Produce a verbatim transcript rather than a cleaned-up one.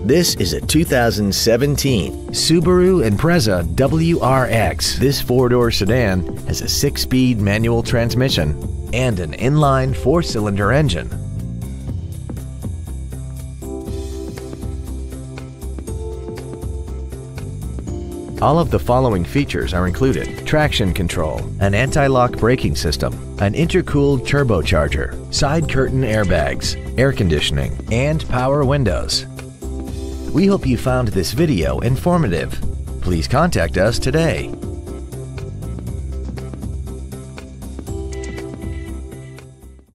This is a two thousand seventeen Subaru Impreza W R X. This four-door sedan has a six-speed manual transmission and an inline four-cylinder engine. All of the following features are included: traction control, an anti-lock braking system, an intercooled turbocharger, side curtain airbags, air conditioning, and power windows. We hope you found this video informative. Please contact us today.